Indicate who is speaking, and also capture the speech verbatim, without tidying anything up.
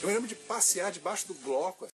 Speaker 1: Eu me lembro de passear debaixo do bloco.